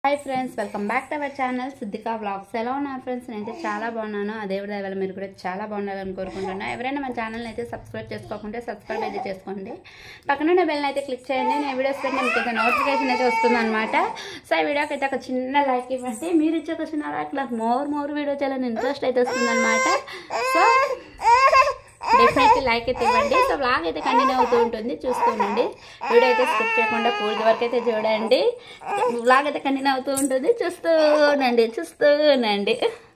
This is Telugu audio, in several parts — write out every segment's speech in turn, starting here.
Hi friends welcome back to our channel Siddhika vlogs ఎలా ఉన్నారు ఫ్రెండ్స్ నేనైతే చాలా బాగున్నాను దేవుడి దయ వల్ల మీరు కూడా చాలా బాగుండాలని కోరుకుంటున్నా ఎవరైనా మన ఛానల్ ని అయితే సబ్స్క్రైబ్ చేసుకోకుంటే సబ్స్క్రైబ్ అయితే చేసుకోండి పక్కన ఉన్న బెల్ ని అయితే క్లిక్ చేయండి నేను వీడియోస్ పెట్టిన మీకు నోటిఫికేషన్ అయితే వస్తుందన్నమాట సో ఈ వీడియోకి అయితే ఒక చిన్న లైక్ ఇవ్వండి మీరు ఇచ్చే ఒక చిన్న లైక్ నాకు మోర్ వీడియో చేయాలని ఇంట్రెస్ట్ అయితే వస్తుందన్నమాట సో डेफिनेटली लाइक అయితే ఇవ్వండి సో వ్లాగ్ అయితే కంటిన్యూ అవుతూ ఉంటుంది చూస్తూనండి వీడియో అయితే స్కిప్ చేయకుండా పూర్తి వరకు అయితే చూడండి వ్లాగ్ అయితే కంటిన్యూ అవుతూ ఉంటుంది చూస్తూనండి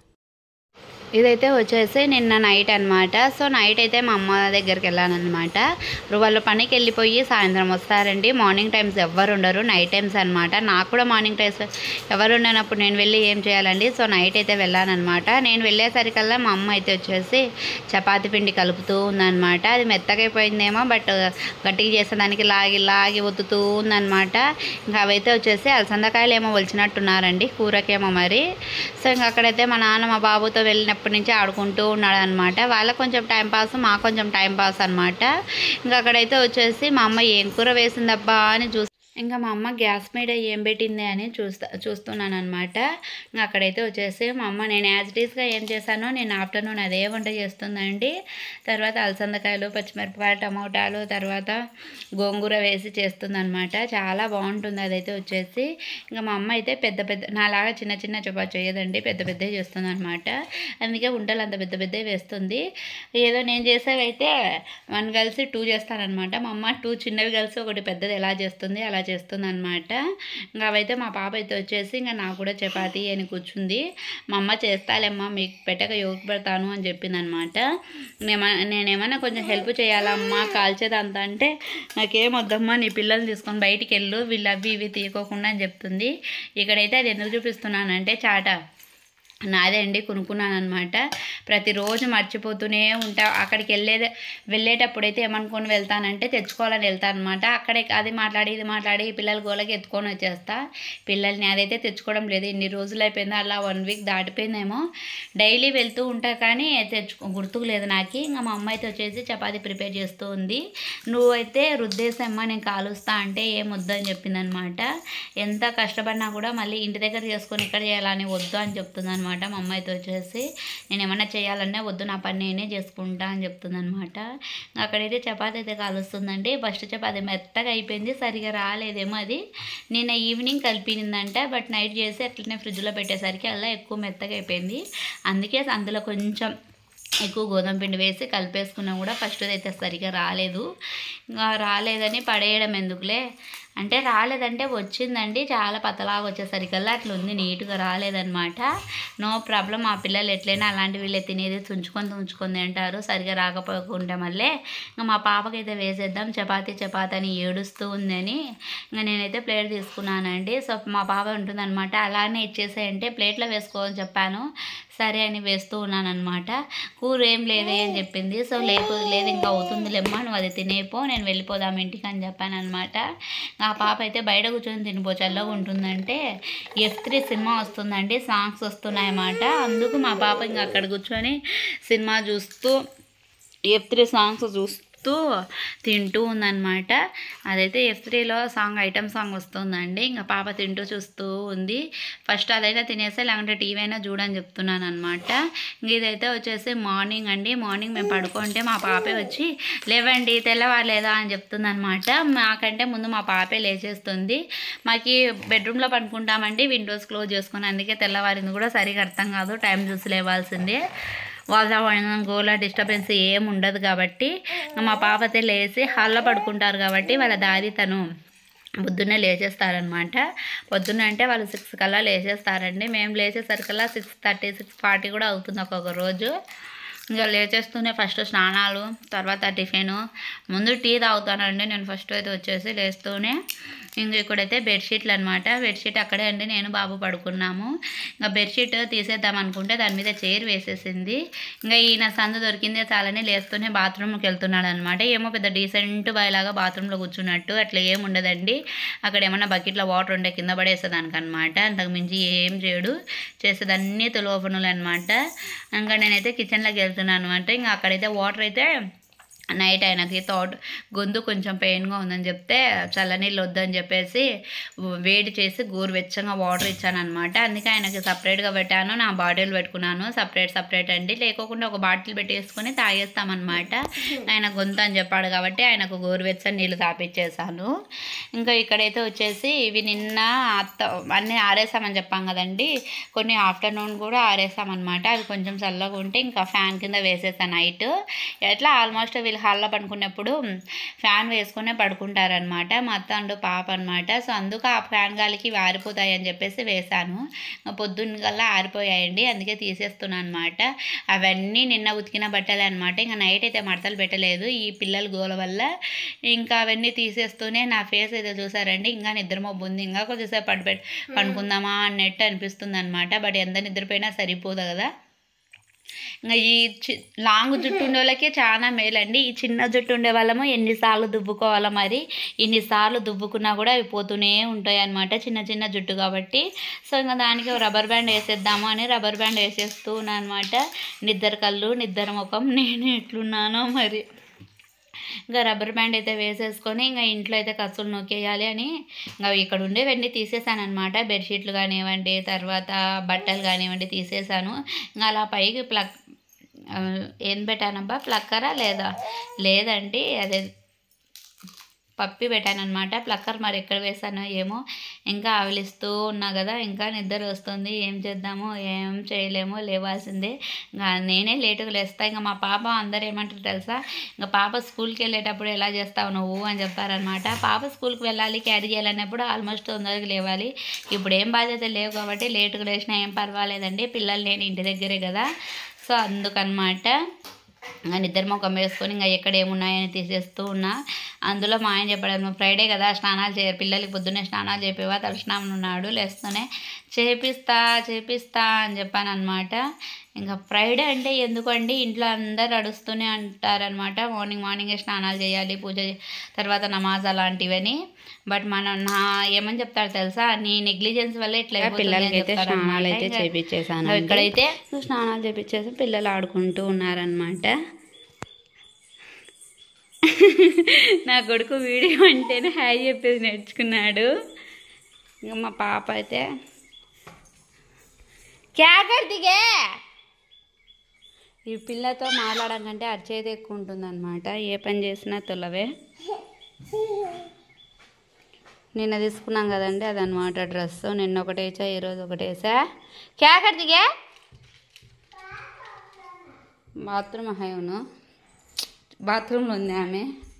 ఇదైతే వచ్చేసి నిన్న నైట్ అన్నమాట సో నైట్ అయితే మా అమ్మ దగ్గరికి వెళ్ళాను అన్నమాట వాళ్ళు పనికి వెళ్ళిపోయి సాయంత్రం వస్తారండి మార్నింగ్ టైమ్స్ ఎవ్వరు ఉండరు నైట్ టైమ్స్ అన్నమాట నాకు కూడా మార్నింగ్ టైమ్స్ ఎవరు ఉండనప్పుడు నేను వెళ్ళి ఏం చేయాలండి సో నైట్ అయితే వెళ్ళాను అన్నమాట నేను వెళ్ళేసరికల్లా మా అమ్మ అయితే వచ్చేసి చపాతీ పిండి కలుపుతూ ఉందన్నమాట అది మెత్తగైపోయిందేమో బట్ గట్టిగా చేసేదానికి లాగి ఒత్తుతూ ఉందన్నమాట ఇంకా అవైతే వచ్చేసి అలసందకాయలు ఏమో ఒలిచినట్టున్నారండి కూరకేమో మరి సో ఇంకా అక్కడైతే మా నాన్న మా బాబుతో వెళ్ళినప్పుడు నుంచి ఆడుకుంటూ ఉన్నాడు అనమాట వాళ్ళకి కొంచెం టైంపాస్ మాకు కొంచెం టైంపాస్ అనమాట ఇంకా అక్కడైతే వచ్చేసి మా అమ్మ ఏం కూర వేసిందబ్బా అని ఇంకా మా అమ్మ గ్యాస్ మీద ఏం పెట్టింది అని చూస్తున్నాను అనమాట ఇంకా అక్కడైతే వచ్చేసి మా అమ్మ నేను యాజ్ ఇట్ ఈస్గా ఏం చేశానో నేను ఆఫ్టర్నూన్ అదే వంట చేస్తుందండి తర్వాత అలసందకాయలు పచ్చిమిరపకాయలు టమోటాలు తర్వాత గోంగూర వేసి చేస్తుంది అనమాట చాలా బాగుంటుంది అదైతే వచ్చేసి ఇంకా మా అమ్మ అయితే పెద్ద నాలాగా చిన్న చపాతీ చేయదండి పెద్ద చేస్తుంది అనమాట అందుకే వంటలు అంత పెద్ద వేస్తుంది ఏదో నేను చేసేవైతే 1 కలిసి 2 చేస్తానమాట మా అమ్మ 2 చిన్నవి కలిసి ఒకటి పెద్దది ఎలా చేస్తుంది అలా చేస్తుంది అనమాట ఇంకా అవైతే మా పాప అయితే వచ్చేసి ఇంకా నాకు కూడా చపాతీ అని కూర్చుంది మా అమ్మ చేస్తాలేమ్మా మీకు పెట్టక యోగ పెడతాను అని చెప్పింది అనమాట నేనేమన్నా కొంచెం హెల్ప్ చేయాలమ్మా కాల్చేదంతా అంటే నాకేం వద్దమ్మా నీ పిల్లల్ని తీసుకొని బయటికి వెళ్ళు వీళ్ళు అవి ఇవి తీయకోకుండా అని చెప్తుంది ఇక్కడైతే అది ఎందుకు చూపిస్తున్నానంటే చాట నాదే అండి కొనుక్కున్నాను అనమాట ప్రతిరోజు మర్చిపోతూనే ఉంటా అక్కడికి వెళ్ళేటప్పుడైతే ఏమనుకొని వెళ్తానంటే తెచ్చుకోవాలని వెళ్తాను అనమాట అక్కడే అది మాట్లాడి ఇది మాట్లాడి పిల్లల గోలకి ఎత్తుకొని వచ్చేస్తా పిల్లల్ని అదైతే తెచ్చుకోవడం లేదు ఇన్ని రోజులు అయిపోయిందో అలా 1 వీక్ దాటిపోయిందేమో డైలీ వెళ్తూ ఉంటా కానీ గుర్తుకు లేదు నాకు ఇంకా మా అమ్మ అయితే వచ్చేసి చపాతీ ప్రిపేర్ చేస్తూ ఉంది నువ్వైతే రుద్దేసమ్మా నేను కాలుస్తా అంటే ఏం వద్దని చెప్పింది అనమాట ఎంత కష్టపడినా కూడా మళ్ళీ ఇంటి దగ్గర చేసుకొని ఇక్కడ చేయాలని వద్దు అని చెప్తుంది అనమాట మా అమ్మ అయితే వచ్చేసి నేను ఏమన్నా చేయాలన్నా వద్దు నా పని నేనే చేసుకుంటా అని చెప్తుంది అనమాట అక్కడైతే చపాతీ అయితే కాలుస్తుందండి ఫస్ట్ చపాతీ మెత్తగా అయిపోయింది సరిగా రాలేదేమో అది నిన్న ఈవినింగ్ కలిపిందంట బట్ నైట్ చేసి అట్లనే ఫ్రిడ్జ్లో పెట్టేసరికి అలా ఎక్కువ మెత్తగా అయిపోయింది అందుకే అందులో కొంచెం ఎక్కువ గోధుమ పిండి వేసి కలిపేసుకున్నా కూడా ఫస్ట్ అయితే సరిగా రాలేదని పడేయడం ఎందుకులే అంటే రాలేదంటే వచ్చిందండి చాలా పతలాగా వచ్చేసరికల్లా అట్లా ఉంది నీట్గా రాలేదనమాట నో ప్రాబ్లం మా పిల్లలు ఎట్లయినా అలాంటి వీళ్ళే తినేది తుంచుకొని తింటారు సరిగా రాకపోకుండా మళ్ళీ ఇంకా మా పాపకైతే వేసేద్దాం చపాతీ అని ఏడుస్తూ ఉందని ఇంకా నేనైతే ప్లేట్ తీసుకున్నానండి సో మా పాప ఉంటుందన్నమాట అలానే ఇచ్చేసేయంటే ప్లేట్లో వేసుకోవాలని చెప్పాను సరే అని వేస్తూ ఉన్నాను అనమాట కూర ఏం లేదే అని చెప్పింది సో లేదు ఇంకా అవుతుందిలేమ్మా నువ్వు అది తినేపో నేను వెళ్ళిపోదాం ఇంటికి అని చెప్పాను అనమాట ఆ పాప అయితే బయట కూర్చొని తినిపో చల్లగా ఉంటుందంటే F3 సినిమా వస్తుందండి సాంగ్స్ వస్తున్నాయన్నమాట అందుకు మా పాప ఇంకా అక్కడ కూర్చొని సినిమా చూస్తూ F3 సాంగ్స్ చూస్తూ తింటూ ఉందన్నమాట అదైతే F3లో ఐటమ్ సాంగ్ వస్తుందండి ఇంకా పాప తింటూ చూస్తూ ఉంది ఫస్ట్ అదైనా తినేస్తే లేకుంటే టీవీ అయినా చూడని చెప్తున్నాను అనమాట ఇంక ఇదైతే వచ్చేసి మార్నింగ్ అండి మార్నింగ్ మేము పడుకుంటే మా పాపే వచ్చి లేవండి తెల్లవారలేదా అని చెప్తుంది అనమాట మాకంటే ముందు మా పాపే లేచేస్తుంది మాకు బెడ్రూమ్లో పడుకుంటామండి విండోస్ క్లోజ్ చేసుకుని అందుకే తెల్లవారింది కూడా సరిగా అర్థం కాదు టైం చూసి లేవాల్సిందే వాతావరణం గోల డిస్టర్బెన్స్ ఏం ఉండదు కాబట్టి మా పాప అయితే లేచి హాల్లో పడుకుంటారు కాబట్టి వాళ్ళ దాది తను పొద్దున్నే లేచేస్తారనమాట పొద్దున్నే అంటే వాళ్ళు 6 కల్లా లేచేస్తారండి మేము లేచేసరికల్లా 6:30 6:40 కూడా అవుతుంది ఒక్కొక్క రోజు ఇంకా లేచేస్తూనే ఫస్ట్ స్నానాలు తర్వాత టిఫిన్ ముందు టీ తాగుతానండి నేను ఫస్ట్ అయితే వచ్చేసి లేస్తూనే ఇంక ఇక్కడైతే బెడ్షీట్లు అనమాట బెడ్షీట్ అక్కడే అండి నేను బాబు పడుకున్నాము ఇంకా బెడ్షీట్ తీసేద్దాం అనుకుంటే దాని మీద చైర్ వేసేసింది ఇంకా ఈయన సందు దొరికిందే చాలని లేస్తూనే బాత్రూమ్కి వెళ్తున్నాడు అనమాట ఏమో పెద్ద డీసెంట్ బాయ్ లాగా బాత్రూంలో కూర్చున్నట్టు అట్లా ఏం ఉండదండి అక్కడ ఏమన్నా బకెట్లో వాటర్ ఉండే కింద పడేసేదానికి అనమాట అంతకు మించి ఏం చేయడు చేసేదన్నీ తులవ పనులు అనమాట ఇంకా నేనైతే కిచెన్లోకి వెళ్తున్నాను అనమాట ఇంకా అక్కడైతే వాటర్ అయితే నైట్ ఆయనకి గొంతు కొంచెం పెయిన్గా ఉందని చెప్తే చల్లనీళ్ళు వద్దని చెప్పేసి వేడి చేసి గోరువెచ్చగా వాటర్ ఇచ్చాను అనమాట. అందుకే ఆయనకి సపరేట్గా పెట్టాను, నా బాటిల్ పెట్టుకున్నాను సపరేట్ అండి. లేకోకుండా ఒక బాటిల్ పెట్టేసుకొని తాగేస్తామన్నమాట. ఆయన గొంతు అని చెప్పాడు కాబట్టి ఆయనకు గోరువెచ్చని నీళ్ళు తాపిచ్చేసాను. ఇంకా ఇక్కడైతే వచ్చేసి ఇవి నిన్న అన్నీ ఆరేసామని చెప్పాం కదండి, కొన్ని ఆఫ్టర్నూన్ కూడా ఆరేసామన్నమాట. అవి కొంచెం చల్లగా ఉంటే ఇంకా ఫ్యాన్ కింద వేసేసాను నైట్. ఎట్లా ఆల్మోస్ట్ వీళ్ళు హాల్లో పడుకున్నప్పుడు ఫ్యాన్ వేసుకునే పడుకుంటారనమాట. మా అత్త అంటూ పాప అనమాట. సో అందుకు ఆ ఫ్యాన్ గాలికి ఆరిపోతాయి అని చెప్పేసి వేశాను. పొద్దున్న కల్లా ఆరిపోయాయండి, అందుకే తీసేస్తున్నాను అనమాట. అవన్నీ నిన్న ఉతికిన బట్టలే అనమాట. ఇంకా నైట్ అయితే మడతలు పెట్టలేదు, ఈ పిల్లల గోల వల్ల ఇంకా అవన్నీ తీసేస్తూనే నా ఫేస్ అయితే చూసారండి, ఇంకా నిద్ర మబ్బు ఉంది, ఇంకా కొద్దిసేపు పడుకుందామా అన్నట్టు అనిపిస్తుంది అనమాట. బట్ ఎంత నిద్రపోయినా సరిపోదు కదా. ఇంకా ఈ లాంగ్ జుట్టు ఉండే వాళ్ళకే చాలా మేలండి. ఈ చిన్న జుట్టు ఉండే వాళ్ళము ఎన్నిసార్లు దువ్వుకోవాలా, మరి ఇన్నిసార్లు దువ్వుకున్నా కూడా అవి పోతూనే ఉంటాయి అన్నమాట, చిన్న జుట్టు కాబట్టి. సో ఇంకా దానికి రబ్బర్ బ్యాండ్ వేసేద్దాము అని రబ్బర్ బ్యాండ్ వేసేస్తూ ఉన్నాను అనమాట. నిద్ర కళ్ళు నిద్ర ముఖం నేను ఎట్లున్నానో మరి. ఇంకా రబ్బర్ బ్యాండ్ అయితే వేసేసుకొని ఇంకా ఇంట్లో అయితే కసులు నొక్కేయాలి అని ఇంకా ఇక్కడ ఉండేవన్నీ తీసేసాను అనమాట. బెడ్షీట్లు కానివ్వండి, తర్వాత బట్టలు కానివ్వండి తీసేసాను. ఇంకా అలా పైకి ఏం పెట్టానబ్బా, ప్లక్కరా లేదండి అదే పప్పి పెట్టానమాట. ప్లక్కర్ మరి ఎక్కడ వేసానో ఏమో, ఇంకా ఆవలిస్తూ ఉన్నా కదా, ఇంకా నిద్ర వస్తుంది, ఏం చేద్దాము, ఏం చేయలేము, లేవాల్సిందే. ఇంకా నేనే లేటుగా లేస్తా. ఇంకా మా పాప అందరు ఏమంటారు తెలుసా, ఇంకా పాప స్కూల్కి వెళ్ళేటప్పుడు ఎలా చేస్తావు నువ్వు అని చెప్తారనమాట. పాప స్కూల్కి వెళ్ళాలి, క్యారీ చేయాలన్నప్పుడు ఆల్మోస్ట్ తొందరగా లేవాలి. ఇప్పుడు ఏం బాధ్యత లేవు కాబట్టి లేటుగా లేచినా ఏం పర్వాలేదండి, పిల్లలు నేను ఇంటి దగ్గరే కదా. సో అందుకనమాట ఇంకా నిద్ర ముఖం వేసుకొని ఇంకా ఎక్కడ ఏమున్నాయని తీసేస్తూ ఉన్నా. అందులో మా ఆయన చెప్పాడు, ఫ్రైడే కదా స్నానాలు చేయరు, పిల్లలకి పొద్దున్నే స్నానాలు చేపేవా, తలస్నానం ఉన్నాడు, లేస్తూనే చేపిస్తా అని చెప్పాను అనమాట. ఇంకా ఫ్రైడే అంటే ఎందుకండి, ఇంట్లో అందరు అడుస్తూనే అంటారనమాట, మార్నింగే స్నానాలు చేయాలి, పూజ తర్వాత నమాజ్ అలాంటివని. బట్ ఏమని చెప్తారు తెలుసా, నీ నెగ్లిజెన్స్ వల్ల ఇట్లా పిల్లలకి అయితే స్నానాలు అయితే చేపించేసాను. ఇక్కడైతే స్నానాలు చేపించేసి పిల్లలు ఆడుకుంటూ ఉన్నారనమాట. నా కొడుకు వీడియో అంటేనే హాయ్ చెప్పేసి నేర్చుకున్నాడు. ఇంకా మా పాప అయితే దిగే ఈ పిల్లతో మాట్లాడడం కంటే అరిచేది ఎక్కువ ఉంటుంది అనమాట, ఏ పని చేసినా తొలవే. నిన్న తీసుకున్నాం కదండి అదనమాట డ్రెస్, నిన్న ఒకటేసా ఈరోజు ఒకటేసా. దిగే బాత్రూంలో ఉంది ఆమె.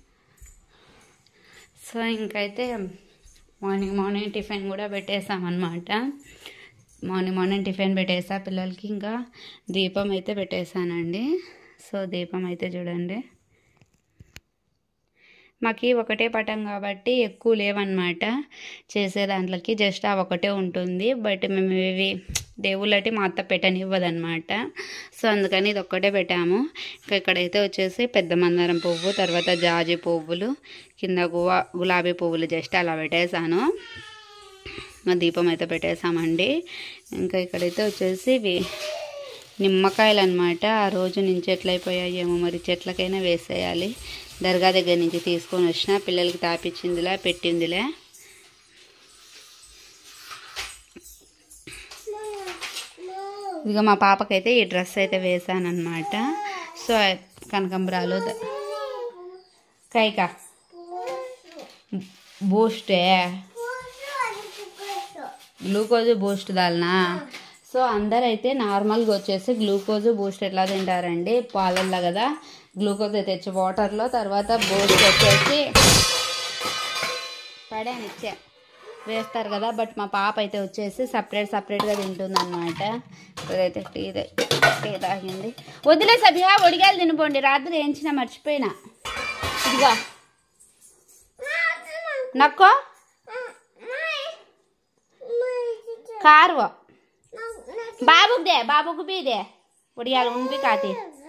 సో ఇంకైతే మార్నింగ్ టిఫిన్ కూడా పెట్టేసామన్నమాట. మార్నింగ్ టిఫిన్ పెట్టేసా పిల్లలకి. ఇంకా దీపం అయితే పెట్టేశానండి. సో దీపం అయితే చూడండి, మాకు ఒకటే పటం కాబట్టి ఎక్కువ లేవన్నమాట చేసే దాంట్లోకి, జస్ట్ ఆ ఒకటే ఉంటుంది. బట్ మేము ఇవి దేవుళ్ళటి మా అత్త పెట్టనివ్వదన్నమాట. సో అందుకని ఇది ఒక్కటే పెట్టాము. ఇంకా ఇక్కడైతే వచ్చేసి పెద్ద మందారం పువ్వు, తర్వాత జాజి పువ్వులు, కింద గులాబీ పువ్వులు జస్ట్ అలా పెట్టేశాను. మా దీపం అయితే పెట్టేశామండి. ఇంకా ఇక్కడైతే వచ్చేసి ఇవి నిమ్మకాయలు అనమాట. ఆ రోజు నుంచి ఎట్లయిపోయాయేమో మరి, చెట్లకైనా వేసేయాలి. దర్గా దగ్గర నుంచి తీసుకొని వచ్చిన, పిల్లలకి తాపించిందిలే పెట్టిందిలే. ఇదిగో మా పాపకైతే ఈ డ్రెస్ అయితే వేసానమాట. సో కనకంబరాలు కైకా బూస్టే గ్లూకోజ్ బూస్ట్ దాల్నా. సో అందరైతే నార్మల్గా వచ్చేసి గ్లూకోజ్ బూస్ట్ ఎట్లా తింటారండి, పాలల్లో కదా గ్లూకోజ్ తెచ్చి వాటర్లో, తర్వాత బూస్ట్ వచ్చేసి పడేనిచ్చే వేస్తారు కదా. బట్ మా పాప అయితే వచ్చేసి సపరేట్గా తింటుంది అనమాట. ఇప్పుడైతే టీ తాగింది. వదిలే సభ్యా, ఒడిగాయలు తినిపోండి, రాత్రి వేయించిన మర్చిపోయినా. ఇదిగా నక్కో కారు बाबू को भी दे बढ़िया उन भी खाती।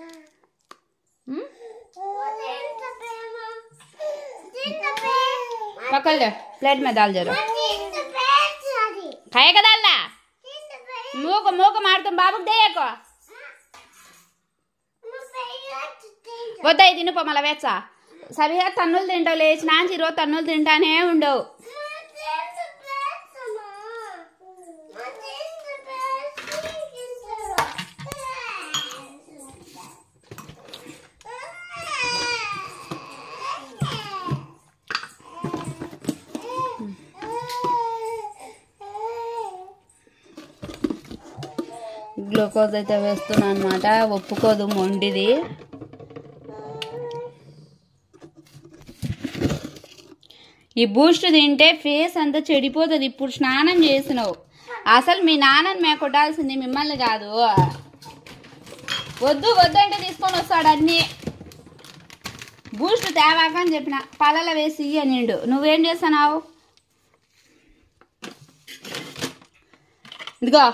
पकड़ ले, प्लेट में डाल जरा, खाएगा डालना, मुंह को मार तुम बाबू को दे को। వద్దా ఇది తినుపో మళ్ళీ వేచ్చా సరిగా తన్నులు తింటావు లేచినా ఈరోజు తన్నులు తింటానే ఉండవు. గ్లూకోజ్ అయితే వేస్తున్నా అనమాట. ఒప్పుకోదు మొండిది. ఈ బూస్ట్ తింటే ఫేస్ అంతా చెడిపోతుంది. ఇప్పుడు స్నానం చేసినావు. అసలు మీ నాన్నని మేము కొట్టాల్సింది మిమ్మల్ని కాదు. వద్దు వద్దు అంటే తీసుకొని వస్తాడు అన్నీ. బూస్ట్ తేవాక అని చెప్పిన పాలలో వేసి నిండు. నువ్వేం చేస్తున్నావు? ఇదిగో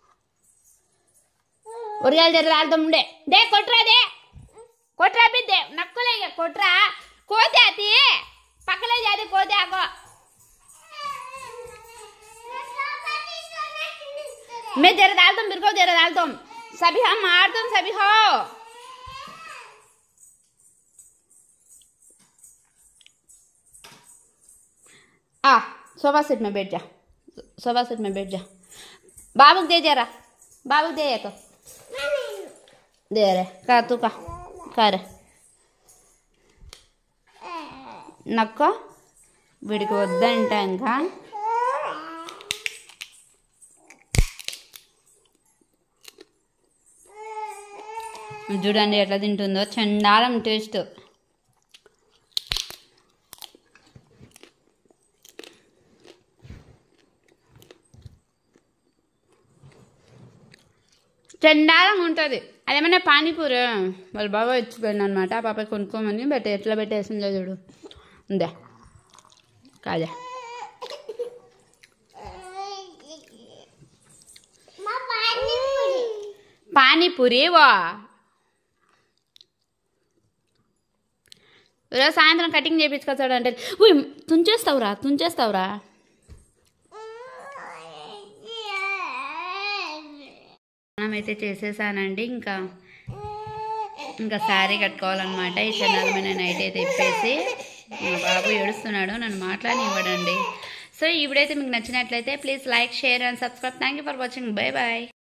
ఒరియాలు జరగాలతో ఉండే దే కొట్రా కొట్రా బిద్దే నక్కులే కొట్రా కోతే అతి పక్కలే జాతి కోతే ఆకో मैं जरा डाल दूं मेरे को जरा डाल दूं सभी हम मार दूं सभी हो आ सोफा सेट में बैठ जा सोफा सेट में बैठ जा बाबू दे जरा बाबू दे एक दे रे का तू का कर నక్క వీడికి వద్దంట ఇంకా చూడండి ఎట్లా తింటుందో చండాలం టేస్ట్. చండాలంగా ఉంటుంది. అదేమన్నా పానీపూరి వాళ్ళ బాబా ఇచ్చిపోయింది అనమాట. ఆ పాప కొనుక్కోమని ఎట్లా పెట్టేసిందో చూడు. ఉందా కాదా పానీపూరి వా ఈరోజు సాయంత్రం కటింగ్ చేయించుకొచ్చాడు అంటే తుంచేస్తావురా అయితే చేసేసానండి. ఇంకా శారీ కట్టుకోవాలన్నమాట. ఈ చెన్నాల మీద నైట్ అయితే ఇప్పేసి మా బాబు ఏడుస్తున్నాడు, నన్ను మాట్లాడనివ్వడండి. సో ఈ వీడియో అయితే మీకు నచ్చినట్లయితే please like share and subscribe. Thank you for watching. Bye bye.